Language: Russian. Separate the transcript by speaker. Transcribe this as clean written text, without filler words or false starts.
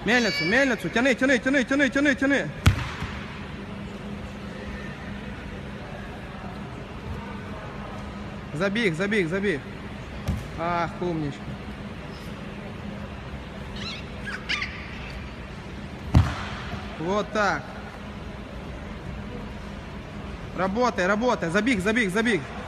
Speaker 1: Мельницу, мельницу, тяни, тяни, тяни, тяни, тяни, тяни. Забіг, забіг, забіг. Ах, умничка. Вот так. Работай, работай. Забіг, забіг, забіг.